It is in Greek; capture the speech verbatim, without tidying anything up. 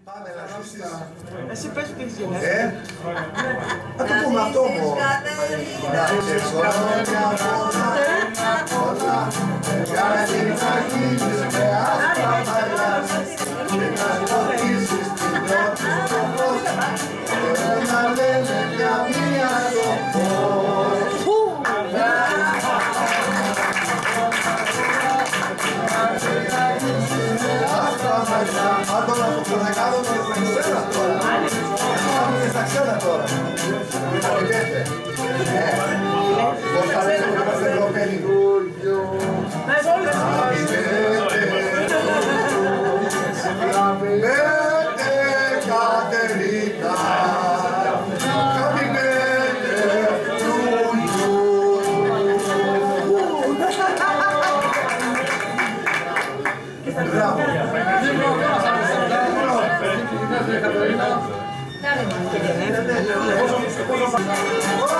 Πάμε να ζήσεις. Εσύ πες τι έχεις γεννήσει. Ε, να το πούμε αυτό μου. Να και χρόνια πολλά, πολλά, γιατί θα γίνεις με άσπρα μαλλιά και να σκοτήσεις την πρώτη στο φως και να λένε για μία το φως. Αν τώρα το ξανακάνω και στα ξένα τώρα. Πάμε και στα ξένα τώρα. Καταλαβαίνετε. Πώς θα λέτε που είμαστε Ευρωπαίοι. Happy birthday, Κατερίνα. Happy birthday to you. Μπράβο. Κατερίνα.